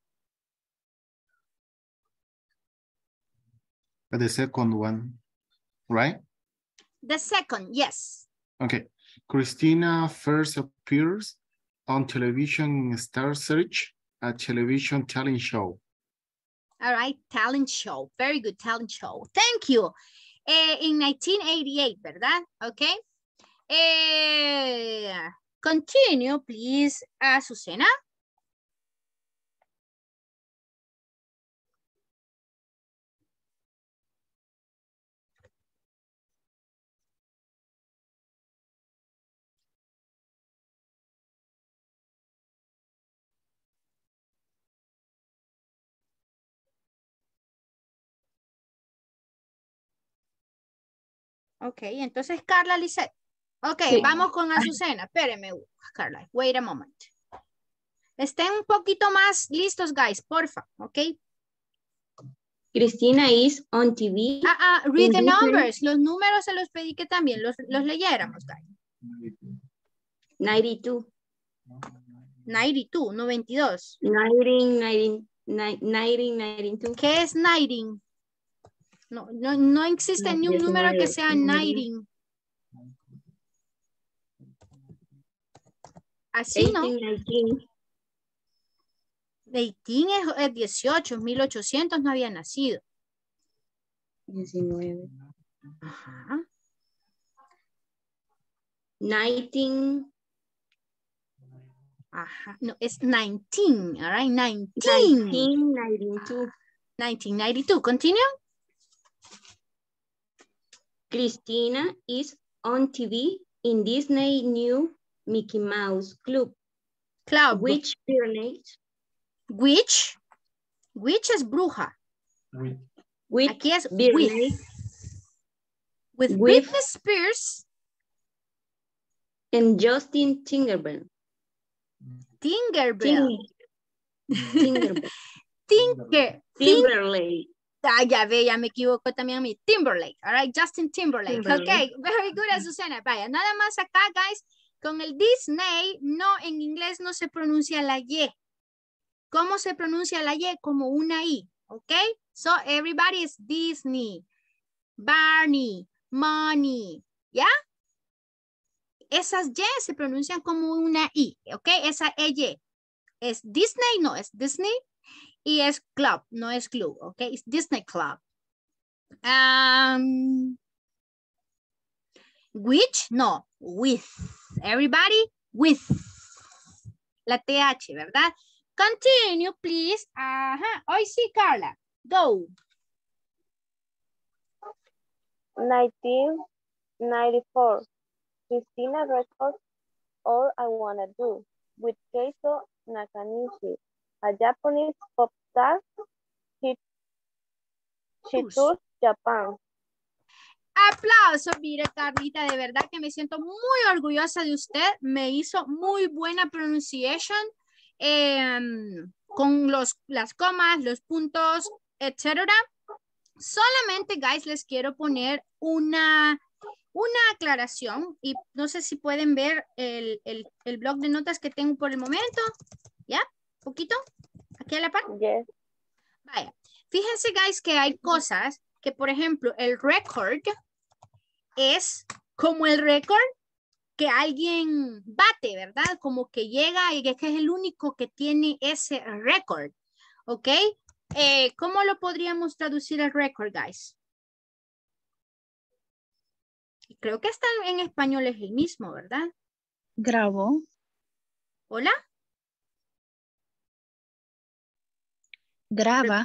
The second one, right? The second, yes. Okay. Christina first appears on television in Star Search, a television talent show. All right, talent show. Very good, talent show. Thank you. Eh, in nineteen eighty-eight, ¿verdad? Okay. Eh, continue, please, Azucena. Ok, entonces Carla Lisset. Ok, Sí. vamos con Azucena. Espérenme, Carla. Wait a moment. Estén un poquito más listos, guys, porfa. Ok. Cristina is on T V. Ah, ah, read in the Disney. numbers. Los números se los pedí que también los, los leyéramos, guys. ninety-two. noventa y dos, noventa y dos. nineteen, nineteen, nineteen, ninety-two. ¿Qué es nineteen? No, no, no existe ni un número que sea nineteen. Así, ¿no? eighteen, eighteen es, es dieciocho, mil ochocientos no había nacido. nineteen. Ajá. nineteen. Ajá. No, es nineteen, all right? nineteen. nineteen ninety-two. nineteen ninety-two, continue. Cristina is on T V in Disney new Mickey Mouse Club. Club. Which pyramid? Which? Which es bruja. With. With Aquí es Britney. with. With With- Britney Spears. And Justin Timberlake. Tinkerbell. Timberlake. Tinker. Timberlake. Ah, ya ve, ya me equivoco también a mí. Timberlake, all right, Justin Timberlake. Timberlake. Okay, very good, Azucena. Vaya, nada más acá, guys, con el Disney, no, en inglés no se pronuncia la Y. ¿Cómo se pronuncia la Y? Como una I, ok? So, everybody is Disney, Barney, Money, ¿ya? Esas Y se pronuncian como una I, ok? Esa E Y. ¿Es Disney? No, es Disney. Y es club, no es club, ¿ok? Es Disney Club. Um, which? No, with. Everybody, with. La T H, ¿verdad? Continue, please. Ajá. Hoy sí, Carla. Go. nineteen ninety-four. Cristina records All I Wanna Do with Keizo Nakanishi, a Japanese pop star. She, she tours Japan. Aplauso, mire, Carlita, de verdad que me siento muy orgullosa de usted. Me hizo muy buena pronunciation eh, con los, las comas, los puntos, etcétera. Solamente, guys, les quiero poner una, una aclaración y no sé si pueden ver el, el, el blog de notas que tengo por el momento. ¿Ya? ¿Poquito? ¿Aquí a la par? Yes. Vaya. Fíjense, guys, que hay cosas que, por ejemplo, el record es como el récord que alguien bate, ¿verdad? Como que llega y que es el único que tiene ese récord, ¿ok? Eh, ¿Cómo lo podríamos traducir el récord, guys? Creo que hasta en español es el mismo, ¿verdad? Grabó. ¿Hola? Graba.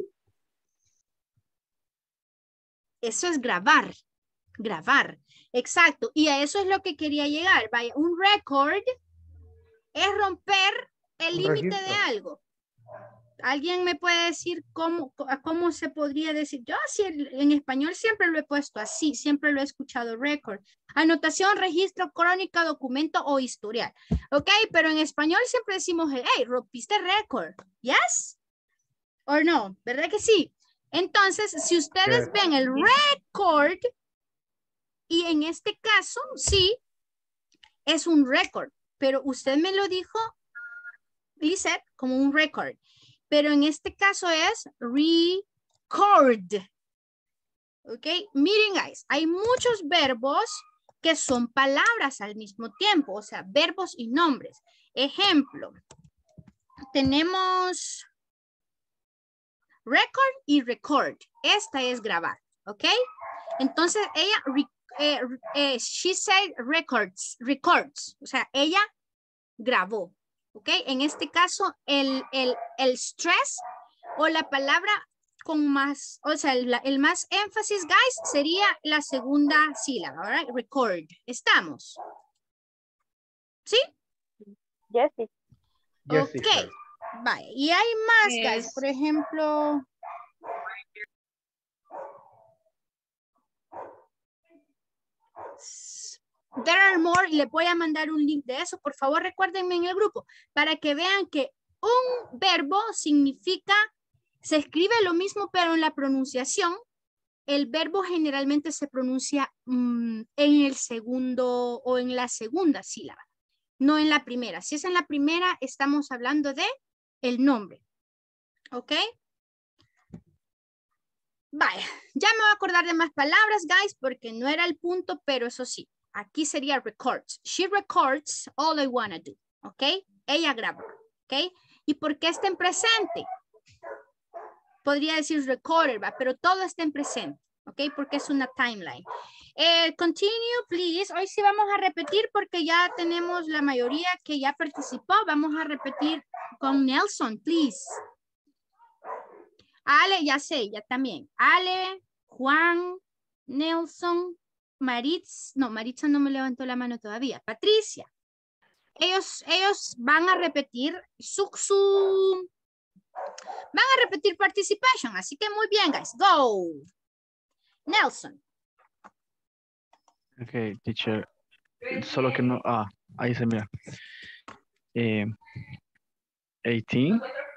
Eso es grabar. Grabar. Exacto. Y a eso es lo que quería llegar. Vaya, un record es romper el límite de algo. ¿Alguien me puede decir cómo, cómo se podría decir? Yo así en español siempre lo he puesto así, siempre lo he escuchado record. Anotación, registro, crónica, documento o historial. ¿Ok? Pero en español siempre decimos, hey, rompiste récord. ¿Yes? ¿O no? ¿Verdad que sí? Entonces, si ustedes ven el record, y en este caso, sí, es un récord. Pero usted me lo dijo, Lizeth, como un récord. Pero en este caso es record. ¿Ok? Miren, guys, hay muchos verbos que son palabras al mismo tiempo. O sea, verbos y nombres. Ejemplo, tenemos record y record. Esta es grabar. ¿Ok? Entonces, ella, eh, eh, she said records, records. O sea, ella grabó. ¿Ok? En este caso, el, el, el stress o la palabra con más, o sea, el, el más énfasis, guys, sería la segunda sílaba, ¿verdad? Record. ¿Estamos? ¿Sí? Yes, it. Yes, ok. it Vale. Y hay más, Yes. guys. Por ejemplo... there are more, les voy a mandar un link de eso, por favor recuérdenme en el grupo, para que vean que un verbo significa, se escribe lo mismo, pero en la pronunciación, el verbo generalmente se pronuncia mmm, en el segundo o en la segunda sílaba, no en la primera. Si es en la primera, estamos hablando de el nombre. ¿Ok? Vaya, ya me voy a acordar de más palabras, guys, porque no era el punto, pero eso sí. Aquí sería records. She records all I wanna do. ¿Ok? Ella graba. ¿Ok? ¿Y por qué está en presente? Podría decir recorder, ¿va? Pero todo está en presente. ¿Ok? Porque es una timeline. Eh, continue, please. Hoy sí vamos a repetir porque ya tenemos la mayoría que ya participó. Vamos a repetir con Nelson, please. Ale, ya sé, ya también. Ale, Juan, Nelson, Maritz. No, Maritza no me levantó la mano todavía. Patricia. Ellos, ellos van a repetir su, su... Van a repetir participation. Así que muy bien, guys. Go. Nelson. Ok, teacher. Solo que no... Ah, ahí se mira. Eh, eighteen.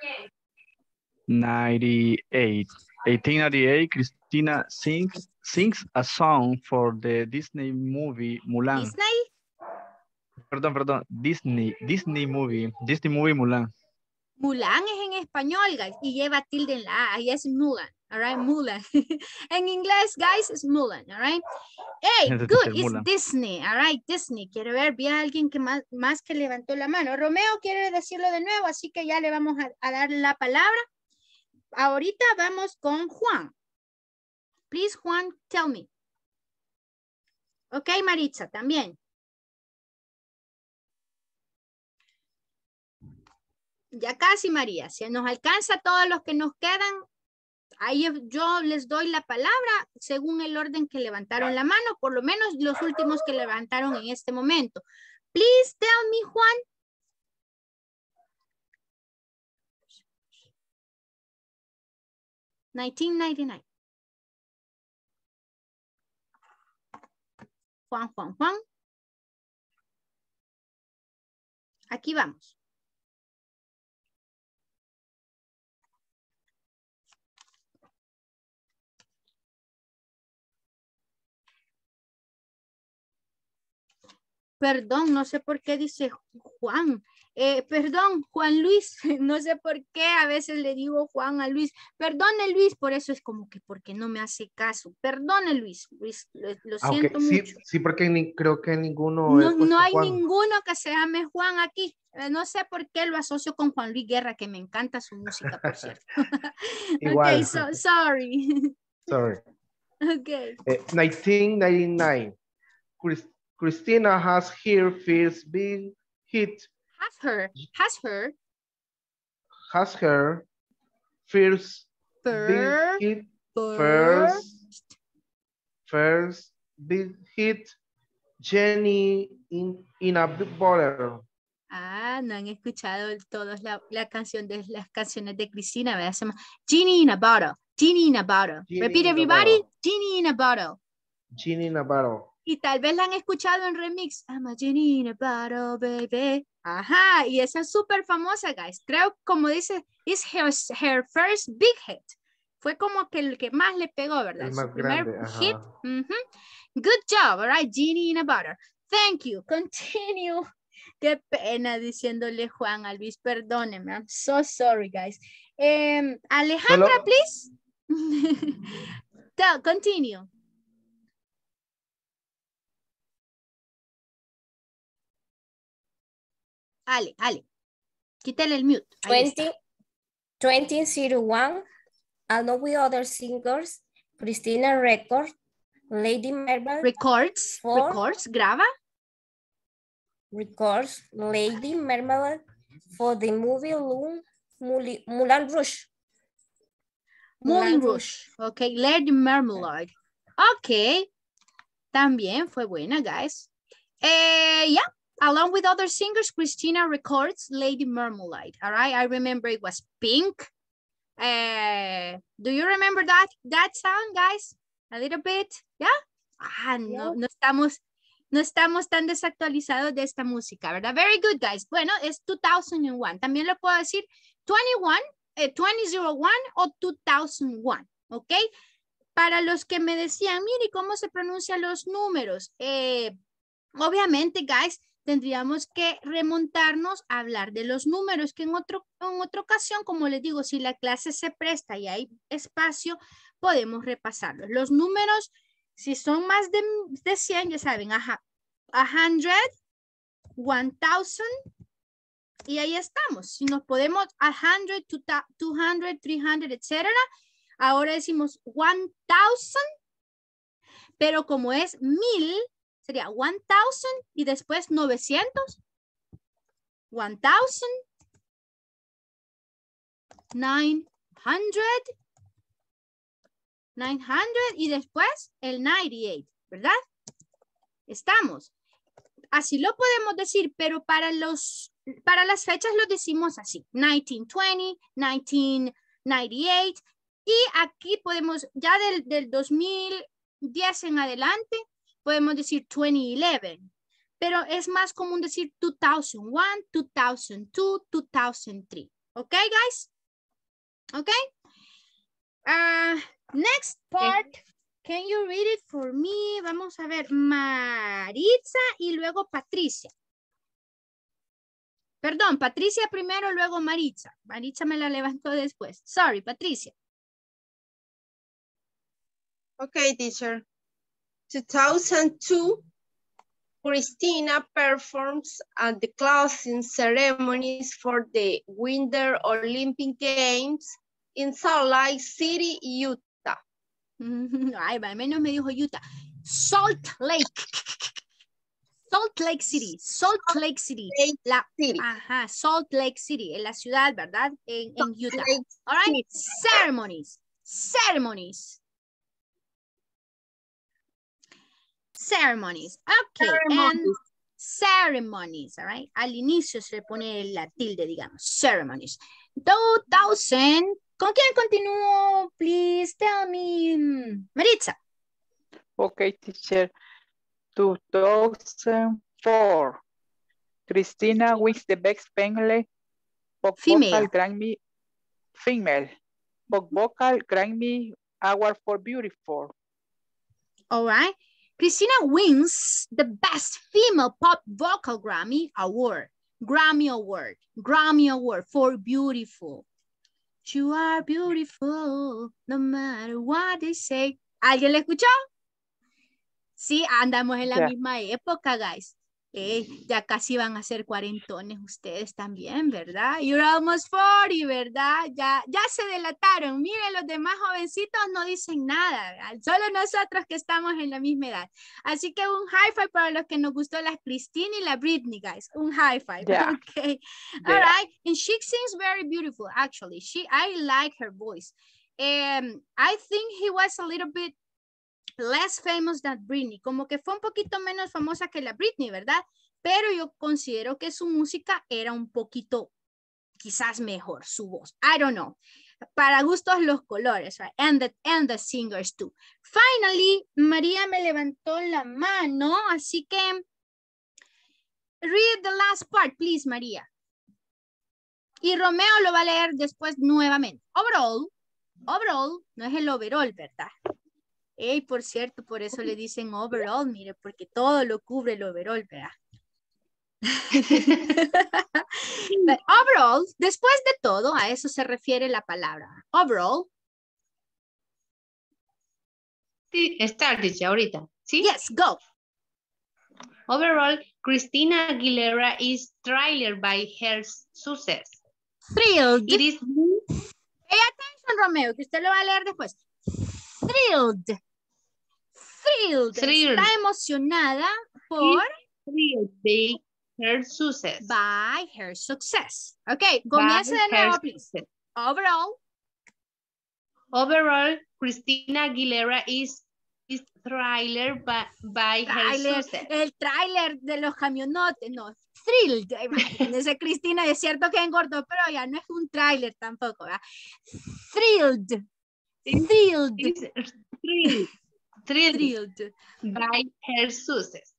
ninety-eight. eighteen ninety-eight, Christina sings, sings a song for the Disney movie Mulan. Disney? Perdón, perdón. Disney, Disney movie. Disney movie Mulan. Mulan es en español, guys, y lleva tilde en la A, y es Mulan, all right, Mulan. En inglés, guys, es Mulan, all right. Hey, good, it's Mulan. Disney, all right, Disney. Quiero ver, vi a alguien que más, más que levantó la mano. Romeo quiere decirlo de nuevo, así que ya le vamos a, a dar la palabra. Ahorita vamos con Juan. Please, Juan, tell me. Ok, Maritza, también. Ya casi, María. Si nos alcanza todos los que nos quedan, ahí yo les doy la palabra según el orden que levantaron la mano, por lo menos los últimos que levantaron en este momento. Please tell me, Juan. nineteen ninety-nine. Juan, Juan, Juan. Aquí vamos. Perdón, no sé por qué dice Juan. Eh, perdón, Juan Luis. No sé por qué a veces le digo Juan a Luis. Perdone, Luis, por eso es como que porque no me hace caso. Perdone, Luis. Luis lo, lo ah, siento okay. mucho. Sí, sí, porque ni, creo que ninguno. No, no hay Juan. ninguno que se llame Juan aquí. Eh, no sé por qué lo asocio con Juan Luis Guerra, que me encanta su música, por cierto. Igual. Ok, so, sorry. Sorry. Okay. Uh, nineteen ninety-nine. Chris Christina has her first big hit. Has her, has her. Has her first, first big hit. First, first big hit. Jenny in, in a big bottle. Ah, no han escuchado todos la, la canción de las canciones de Cristina, ¿verdad? Se llama Genie in a Bottle. Genie in a Bottle. Genie Repeat everybody. Genie in a Bottle. Genie in a Bottle. Y tal vez la han escuchado en remix. I'm a genie in a bottle, baby. Ajá, y esa es súper famosa, guys. Creo, como dice, is her, her first big hit. Fue como que el que más le pegó, ¿verdad? El más Su primer grande, hit. Uh-huh. Good job, all right, Genie in a bottle. Thank you. Continue. Qué pena diciéndole Juan a Luis. Perdónenme. I'm so sorry, guys. Um, Alejandra, Solo... please. Tell, continue. Ale, Ale, quítale el mute. twenty, twenty oh one, along with other singers, Christina records, Lady Marble. Records, for, records, graba. Records, Lady Marmalade for the movie Moulin, Moulin Rouge. Moulin Rouge, ok, Lady Marmalade. Ok, también fue buena, guys. Eh, yeah. Along with other singers, Christina records Lady Marmalade. All right, I remember it was Pink. Uh, do you remember that that song, guys? A little bit, yeah. Ah, no, no estamos, No estamos tan desactualizados de esta música, ¿verdad? Very good, guys. Bueno, es two thousand one. También lo puedo decir twenty-one, eh, twenty oh one o two thousand one, ¿ok? Para los que me decían, mire, ¿cómo se pronuncian los números? Eh, obviamente, guys, tendríamos que remontarnos a hablar de los números, que en, otro, en otra ocasión, como les digo, si la clase se presta y hay espacio, podemos repasarlos. Los números, si son más de, de cien, ya saben, ajá, one hundred, one thousand, y ahí estamos. Si nos podemos one hundred, two hundred, three hundred, etcétera, ahora decimos one thousand, pero como es mil, sería one thousand y después novecientos, one thousand, nine hundred, nine hundred y después el noventa y ocho, ¿verdad? Estamos. Así lo podemos decir, pero para, los, para las fechas lo decimos así. nineteen twenty, nineteen ninety-eight. Y aquí podemos, ya del, del dos mil diez en adelante, podemos decir twenty eleven. Pero es más común decir two thousand one, two thousand two, two thousand three. ¿Ok, guys? ¿Ok? Uh, next part. Can you read it for me? Vamos a ver. Maritza y luego Patricia. Perdón, Patricia primero, luego Maritza. Maritza me la levantó después. Sorry, Patricia. Okay, teacher. two thousand two, Christina performs at the closing ceremonies for the Winter Olympic Games in Salt Lake City, Utah. Ay, al menos me dijo Utah. Salt Lake. Salt Lake City. Salt Lake City. La, ajá, Salt Lake City, en la ciudad, ¿verdad? En, en Utah. All right. Ceremonies. Ceremonies. Ceremonies. Okay. Ceremonies. And ceremonies. All right. Al inicio se pone la tilde, digamos. Ceremonies. two thousand. ¿Con quién continúo? Please tell me. Maritza. Okay, teacher. two thousand four. Christina wins the best female pop vocal Grammy female pop vocal Grammy Award for Beautiful. All right. Christina wins the best female pop vocal Grammy Award. Grammy Award. Grammy Award for Beautiful. You are beautiful, no matter what they say. ¿Alguien le escuchó? Sí, andamos en la yeah. misma época, guys. Eh, ya casi van a ser cuarentones ustedes también, ¿verdad? You're almost forty, ¿verdad? Ya, ya se delataron. Miren, los demás jovencitos no dicen nada, ¿verdad? Solo nosotros que estamos en la misma edad. Así que un high five para los que nos gustó la Christine y la Britney, guys. Un high five. Yeah. Okay. Yeah. All right. And she sings very beautiful, actually. She, I like her voice. Um, I think he was a little bit less famous than Britney, como que fue un poquito menos famosa que la Britney, ¿verdad? Pero yo considero que su música era un poquito, quizás mejor, su voz. I don't know. Para gustos los colores, right? And the, and the singers too. Finally, María me levantó la mano, así que read the last part, please, María. Y Romeo lo va a leer después nuevamente. Overall, overall, no es el overall, ¿verdad? Hey, por cierto, por eso le dicen overall, mire, porque todo lo cubre el overall, ¿verdad? But overall, después de todo, a eso se refiere la palabra. Overall. Sí, start ya ahorita. ¿Sí? Yes, go. Overall, Christina Aguilera is thrilled by her success. Thrilled. It is... Pay attention, Romeo, que usted lo va a leer después. Thrilled. Thrilled. Thrilled. Está emocionada por... Thrilled by her success. By her success. Ok, comience de nuevo, please. Overall. Overall, Christina Aguilera is, is thrilled by, by trailer, her success. El tráiler de los camionotes, no. Thrilled. Ese Cristina, es cierto que engordó, pero ya no es un tráiler tampoco, ¿verdad? Thrilled. Thrilled. Thrilled. Thrilled. Thrilled by her success.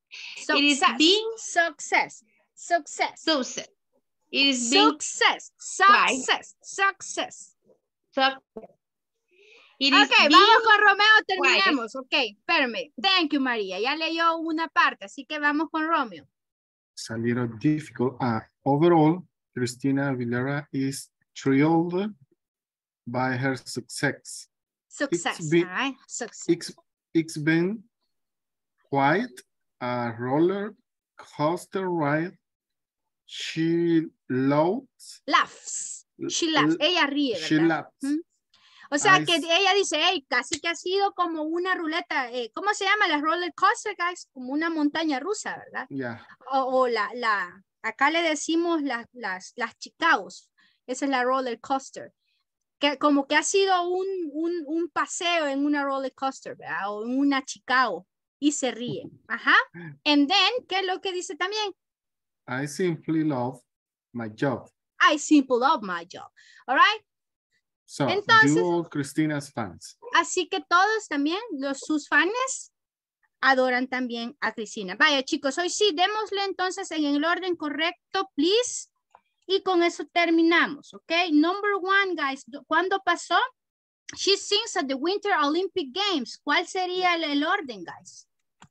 Success. It is being success. Success. Success. It is being success. Success. Success. Success. It Ok, is being vamos con Romeo, terminemos. Ok, espérame. Thank you, María. Ya leyó una parte, así que vamos con Romeo. It's a little difficult. Uh, overall, Cristina Aguilera is thrilled by her success. Success, It's been, all right? Success. It's, it's been quite a roller coaster ride. She loves. Laughs. She laughs. Ella ríe, ¿verdad? She laughs. ¿Mm? O sea, I que ella dice, hey, casi que ha sido como una ruleta, eh, ¿cómo se llama? La roller coaster, guys, como una montaña rusa, ¿verdad? Yeah. O, o la, la, acá le decimos las, las, las Chicagos, esa es la roller coaster, que como que ha sido un, un, un paseo en una roller coaster, ¿verdad? O en una Chicago, y se ríe, ajá. And then, ¿qué es lo que dice también? I simply love my job. I simply love my job, all right? So, Entonces, you all Cristina's fans. Así que todos también, los, sus fans, adoran también a Cristina. Vaya, chicos, hoy sí, démosle entonces en el orden correcto, please. Y con eso terminamos, ¿ok? Number one, guys, ¿cuándo pasó? She sings at the Winter Olympic Games. ¿Cuál sería el, el orden, guys?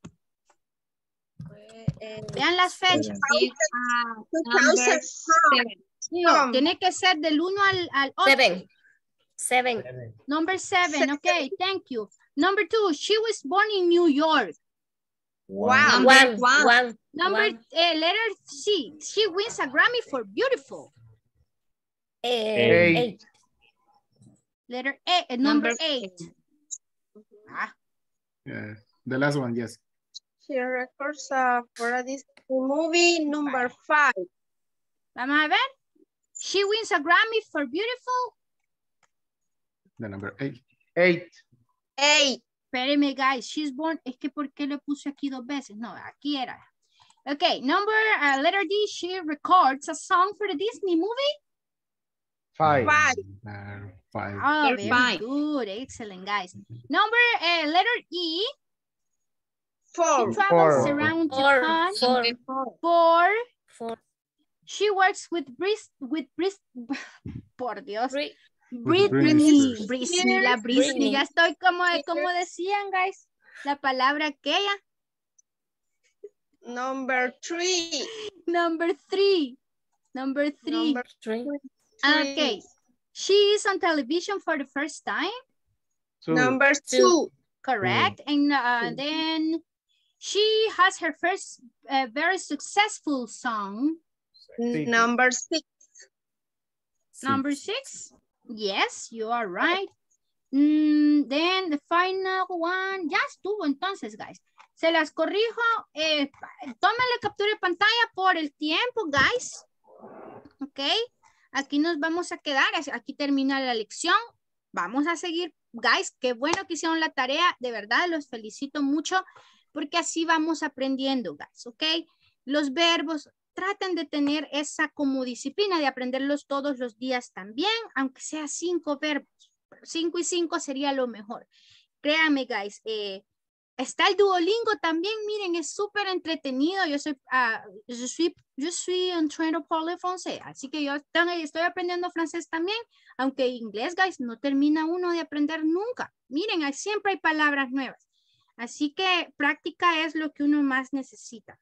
Vean las fechas. No, tiene que ser del uno al, al ocho. Seven. Seven. Number seven. Okay, thank you. Number two, she was born in New York. Wow. Number One. one. One. Number One. Uh, letter C. She wins a Grammy for Beautiful. Uh, Eight. eight. Letter A. Uh, number, number eight. Ah. Yeah, the last one, yes. She records uh, for a Disney movie number five. Vamos a ver. She wins a Grammy for Beautiful. The number eight. Eight. Eight. Espéreme, guys. She's born. Es que ¿por qué le puse aquí dos veces? No, aquí era. Okay, number, uh, letter D. She records a song for the Disney movie. Five. Five. Uh, five. Oh, They're very fine. good. Excellent, guys. Number, uh, letter E. Four. She travels Four. around Four. Japan. Four. Four. Four. She works with Bris, with Bris, por Dios. Three. Britney, Britney Britney, la Britney, Britney. ya estoy como, como decían, guys, la palabra aquella. Number three. Number three, number three. Number Three. Okay, she is on television for the first time, Two. Number two. correct, and uh, then she has her first uh, very successful song. Six. Number six. Number six, yes, you are right. Mm, then the final one, ya estuvo entonces, guys. Se las corrijo, eh, tómenle captura de pantalla por el tiempo, guys. Ok, aquí nos vamos a quedar, aquí termina la lección. Vamos a seguir, guys, qué bueno que hicieron la tarea, de verdad los felicito mucho, porque así vamos aprendiendo, guys, ok. Los verbos, traten de tener esa como disciplina de aprenderlos todos los días también, aunque sea cinco verbos. Cinco y cinco sería lo mejor. Créanme, guys, eh, está el Duolingo también, miren, es súper entretenido. Yo soy, uh, yo soy, yo soy en train de parler français, así que yo estoy aprendiendo francés también, aunque inglés, guys, no termina uno de aprender nunca. Miren, hay, siempre hay palabras nuevas. Así que práctica es lo que uno más necesita.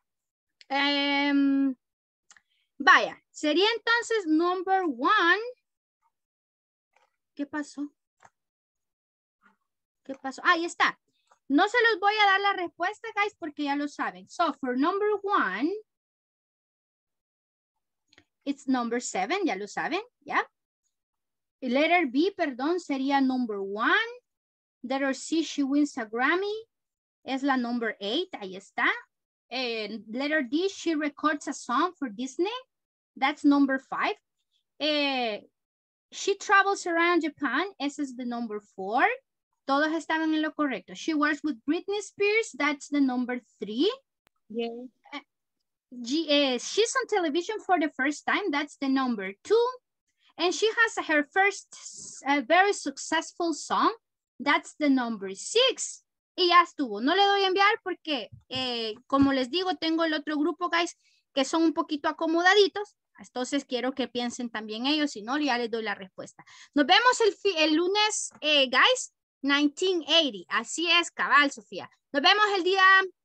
Um, vaya, sería entonces number one. ¿Qué pasó? ¿Qué pasó? Ahí está. No se los voy a dar la respuesta, guys, porque ya lo saben. So, for number one, it's number seven, ya lo saben, ¿ya? Letter B, perdón, sería number one. Letter C, she wins a Grammy. Es la number eight, ahí está. And letter D, she records a song for Disney. That's number five. Eh, she travels around Japan. Ese es the number four. Todos estaban en lo correcto. She works with Britney Spears. That's the number three. Yeah. Uh, G uh, she's on television for the first time. That's the number two. And she has her first uh, very successful song. That's the number six. y ya estuvo. No le doy a enviar porque, eh, como les digo, tengo el otro grupo, guys, que son un poquito acomodaditos. Entonces quiero que piensen también ellos, si no, ya les doy la respuesta. Nos vemos el, el lunes, eh, guys, nineteen eighty. Así es, cabal, Sofía. Nos vemos el día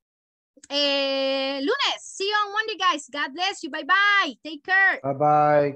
eh, lunes. See you on Monday, guys. God bless you. Bye, bye. Take care. Bye, bye.